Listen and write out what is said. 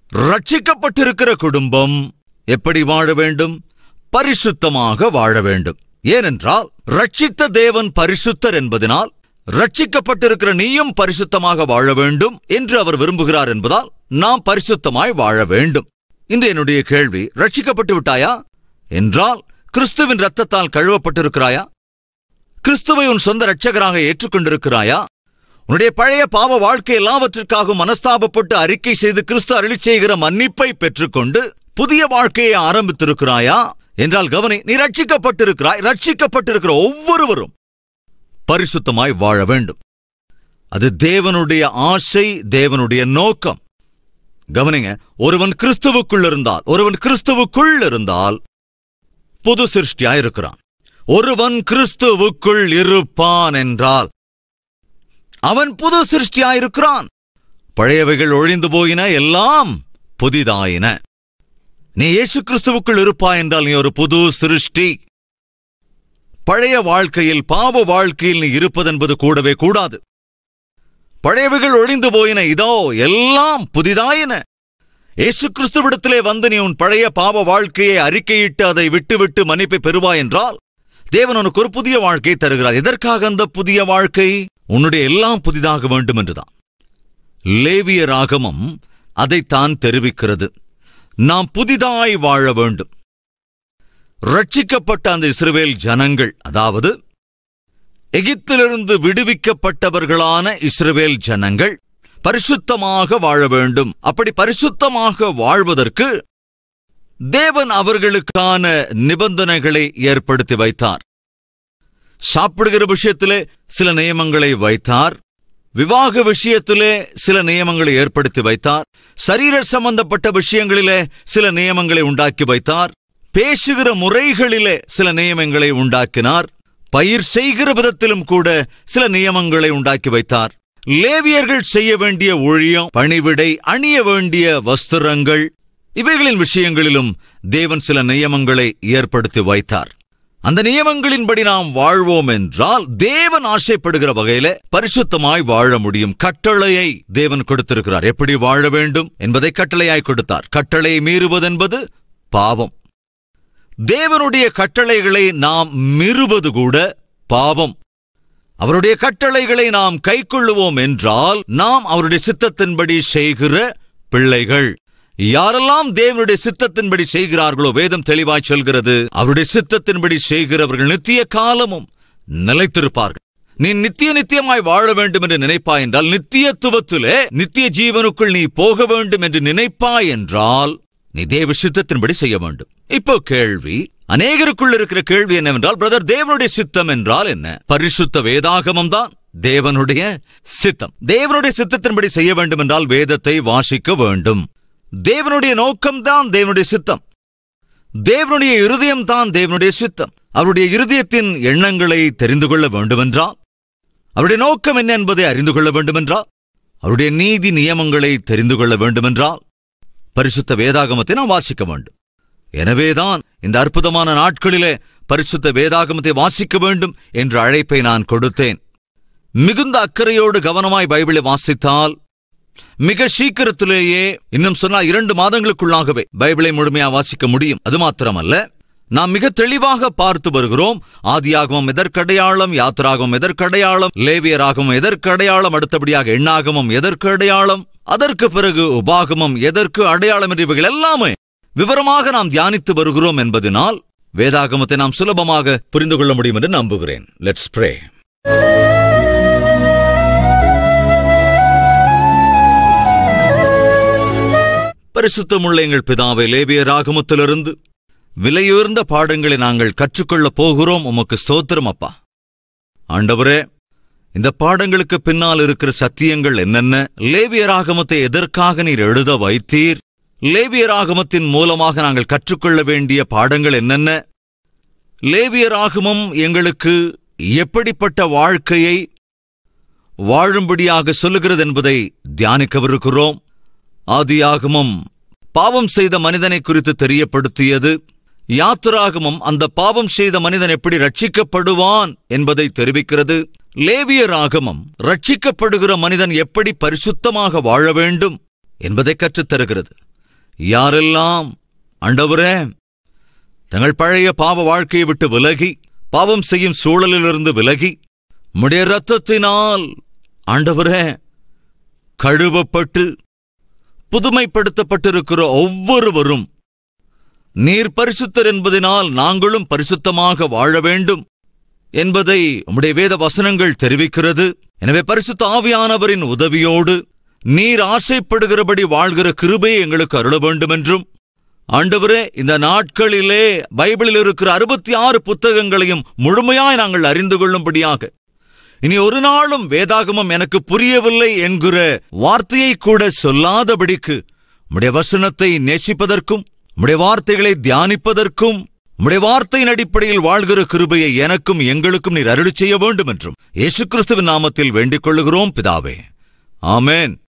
ரட்சிக்கப்பட்டிருக்கிற குடும்பம் எப்படி வாழ வேண்டும்? பரிசுத்தமாக வாழ வேண்டும். ஏனென்றால் ரட்சித்த தேவன் பரிசுத்தர் என்பதனால் ரட்சிக்கப்பட்டிருக்கிற நீயும் பரிசுத்தமாக வாழ வேண்டும் என்று அவர் விரும்புகிறார் என்பதால் நாம் பரிசுத்தமாய் வாழ வேண்டும். இன்று என்னுடைய கேள்வி, ரட்சிக்கப்பட்டு விட்டாயா என்றால் கிறிஸ்துவின் இரத்தத்தால் கழுவப்பட்டிருக்கிறாயா? கிறிஸ்துவை உன் சொந்த இரட்சகராக ஏற்றுக்கொண்டிருக்கிறாயா? உன்னுடைய பழைய பாவ வாழ்க்கை எல்லாவற்றிற்காகவும் மனஸ்தாபப்பட்டு அறிக்கை செய்து கிறிஸ்து அருளிச் செய்கிற மன்னிப்பை பெற்றுக்கொண்டு புதிய வாழ்க்கையை ஆரம்பித்திருக்கிறாயா என்றால் கவனி, நீ ரட்சிக்கப்பட்டிருக்கிறாய். ரட்சிக்கப்பட்டிருக்கிற ஒவ்வொருவரும் பரிசுத்தமாய் வாழ வேண்டும். அது தேவனுடைய ஆசை, தேவனுடைய நோக்கம். கவனிங்க, ஒருவன் கிறிஸ்துவுக்குள் இருந்தால் புது சிருஷ்டியாயிருக்கிறான். ஒருவன் கிறிஸ்துவுக்குள் இருப்பான் என்றால் அவன் புது சிருஷ்டியாயிருக்கிறான். பழையவைகள் ஒழிந்து போயின, எல்லாம் புதிதாயின. நீ இயேசு கிறிஸ்துவுக்குள் இருப்பாய் என்றால் நீ ஒரு புது சிருஷ்டி. பழைய வாழ்க்கையில், பாவ வாழ்க்கையில் நீ இருப்பதென்பது கூடவே கூடாது. பழையவைகள் ஒழிந்து போயின, இதோ எல்லாம் புதிதாயின. இயேசு கிறிஸ்துவிடத்திலே வந்து நீ உன் பழைய பாவ வாழ்க்கையை அறிக்கையிட்டு அதை விட்டுவிட்டு மன்னிப்பை பெறுவாய் என்றால் தேவன் உனக்கு ஒரு புதிய வாழ்க்கையை தருகிறார். எதற்காக அந்த புதிய வாழ்க்கை? உன்னுடைய எல்லாம் புதிதாக வேண்டும் என்றுதான். லேவியராகமம் அதைத்தான் தெரிவிக்கிறது. நாம் புதிதாய் வாழ வேண்டும். ரட்சிக்கப்பட்ட அந்த இஸ்ரவேல் ஜனங்கள், அதாவது எகிப்திலிருந்து விடுவிக்கப்பட்டவர்களான இஸ்ரவேல் ஜனங்கள் பரிசுத்தமாக வாழ வேண்டும். அப்படி பரிசுத்தமாக வாழ்வதற்கு தேவன் அவர்களுக்கான நிபந்தனைகளை ஏற்படுத்தி வைத்தார். சாப்பிடுகிற விஷயத்திலே சில நியமங்களை வைத்தார். விவாக விஷயத்திலே சில நியமங்களை ஏற்படுத்தி வைத்தார். சரீர சம்பந்தப்பட்ட விஷயங்களிலே சில நியமங்களை உண்டாக்கி வைத்தார். பேசுகிற முறைகளிலே சில நியமங்களை உண்டாக்கினார். பயிர் செய்கிற விதத்திலும் கூட சில நியமங்களை உண்டாக்கி வைத்தார். லேவியர்கள் செய்ய வேண்டிய ஊழியம், பணிவிடை, அணிய வேண்டிய வஸ்திரங்கள், இவைகளின் விஷயங்களிலும் தேவன் சில நியமங்களை ஏற்படுத்தி வைத்தார். அந்த நியமங்களின்படி நாம் வாழ்வோம் என்றால் தேவன் ஆசைப்படுகிற வகையில பரிசுத்தமாய் வாழ முடியும். கட்டளையை தேவன் கொடுத்திருக்கிறார். எப்படி வாழ வேண்டும் என்பதை கட்டளையாய் கொடுத்தார். கட்டளையை மீறுவதென்பது பாவம். தேவனுடைய கட்டளைகளை நாம் மீறுவது கூட பாவம். அவருடைய கட்டளைகளை நாம் கைக்கொள்ளுவோம் என்றால் நாம் அவருடைய சித்தத்தின்படி செய்கிற பிள்ளைகள். யாரெல்லாம் தேவனுடைய சித்தத்தின்படி செய்கிறார்களோ வேதம் தெளிவாய் சொல்கிறது, அவருடைய சித்தத்தின்படி செய்கிறவர்கள் நித்திய காலமும் நிலைத்திருப்பார்கள். நீ நித்தியமாய் வாழ வேண்டும் என்று நினைப்பாய் என்றால், நித்தியத்துவத்திலே நித்திய ஜீவனுக்குள் நீ போக வேண்டும் என்று நினைப்பாய் என்றால் நீ தேவ சித்தத்தின்படி செய்ய வேண்டும். இப்போ கேள்வி, அநேகருக்குள் இருக்கிற கேள்வி என்னவென்றால், பிரதர், தேவனுடைய சித்தம் என்றால் என்ன? பரிசுத்த வேதாகமம் தான் தேவனுடைய சித்தம். தேவனுடைய சித்தத்தின்படி செய்ய வேண்டும் என்றால் வேதத்தை வாசிக்க வேண்டும். தேவனுடைய நோக்கம்தான் தேவனுடைய சித்தம். தேவனுடைய இருதயம் தான் தேவனுடைய சித்தம். அவருடைய இருதயத்தின் எண்ணங்களை தெரிந்து கொள்ள வேண்டுமென்றால், அவருடைய நோக்கம் என்ன என்பதை அறிந்து கொள்ள வேண்டுமென்றால், அவருடைய நீதி நியமங்களை தெரிந்து கொள்ள வேண்டுமென்றால் பரிசுத்த வேதாகமத்தை நாம் வாசிக்க வேண்டும். எனவேதான் இந்த அற்புதமான நாட்களிலே பரிசுத்த வேதாகமத்தை வாசிக்க வேண்டும் என்ற அழைப்பை நான் கொடுத்தேன். மிகுந்த அக்கறையோடு கவனமாய் பைபிளை வாசித்தால் மிக சீக்கிரத்திலேயே, இன்னும் சொன்னால் 2 மாதங்களுக்குள்ளாகவே பைபிளை முழுமையாக வாசிக்க முடியும். அது மாத்திரமல்ல, நாம் மிக தெளிவாக பார்த்து வருகிறோம். ஆதியாகமம் எதற்கடையாளம், யாத்திராகமம் எதற்கடையாளம், லேவியராகமம் எதற்கடையாளம், அடுத்தபடியாக எண்ணாகமம் எதற்கு அடையாளம், அதற்கு பிறகு உபாகமம் எதற்கு அடையாளம் என்று இவைகள் எல்லாமே விவரமாக நாம் தியானித்து வருகிறோம் என்பதனால் வேதாகமத்தை நாம் சுலபமாக புரிந்து கொள்ள முடியும் என்று நம்புகிறேன். Let's pray. பரிசுத்தமுள்ள எங்கள் பிதாவே, லேவியராகமத்திலிருந்து விலையுயர்ந்த பாடங்களை நாங்கள் கற்றுக்கொள்ளப் போகிறோம். உமக்கு ஸ்தோத்திரம் அப்பா. ஆண்டவரே, இந்த பாடங்களுக்கு பின்னால் இருக்கிற சத்தியங்கள் என்னென்ன? லேவியராகமத்தை எதற்காக நீர் எழுத வைத்தீர்? லேவியராகமத்தின் மூலமாக நாங்கள் கற்றுக்கொள்ள வேண்டிய பாடங்கள் என்னென்ன? லேவியராகமம் எங்களுக்கு எப்படிப்பட்ட வாழ்க்கையை வாழும்படியாக சொல்லுகிறது என்பதை தியானிக்கவிருக்கிறோம். ஆதியாகமம் பாவம் செய்த மனிதனை குறித்து தெரியப்படுத்தியது. யாத்திராகமம் அந்த பாவம் செய்த மனிதன் எப்படி ரட்சிக்கப்படுவான் என்பதை தெரிவிக்கிறது. லேவியராகமம் ரட்சிக்கப்படுகிற மனிதன் எப்படி பரிசுத்தமாக வாழ வேண்டும் என்பதை கற்றுத்தருகிறது. யாரெல்லாம் ஆண்டவரே தங்கள் பழைய பாவ வாழ்க்கையை விட்டு விலகி, பாவம் செய்யும் சூழலிலிருந்து விலகி, உம்முடைய இரத்தத்தினால் ஆண்டவரே கழுவப்பட்டு புதுமைப்படுத்தப்பட்டிருக்கிற ஒவ்வொருவரும் நீர் பரிசுத்தர் என்பதனால் நாங்களும் பரிசுத்தமாக வாழ வேண்டும் என்பதை உம்முடைய வேத வசனங்கள் தெரிவிக்கிறது. எனவே பரிசுத்த ஆவியானவரின் உதவியோடு நீர் ஆசைப்படுகிறபடி வாழ்கிற கிருபையை எங்களுக்கு அருள வேண்டும் என்றும், ஆண்டவரே இந்த நாட்களிலே பைபிளில் இருக்கிற 66 புத்தகங்களையும் முழுமையாய் நாங்கள் அறிந்து கொள்ளும்படியாக, இனி ஒரு நாளும் வேதாகமம் எனக்கு புரியவில்லை என்கிற வார்த்தையை கூட சொல்லாதபடிக்கு உம்முடைய வசனத்தை நேசிப்பதற்கும், உம்முடைய வார்த்தைகளை தியானிப்பதற்கும், உம்முடைய வார்த்தையின் அடிப்படையில் வாழ்கிற கிருபையை எனக்கும் எங்களுக்கும் நீர் அருளி செய்ய வேண்டும் என்றும் இயேசு கிறிஸ்துவின் நாமத்தில் வேண்டிக் கொள்ளுகிறோம் பிதாவே. ஆமென்.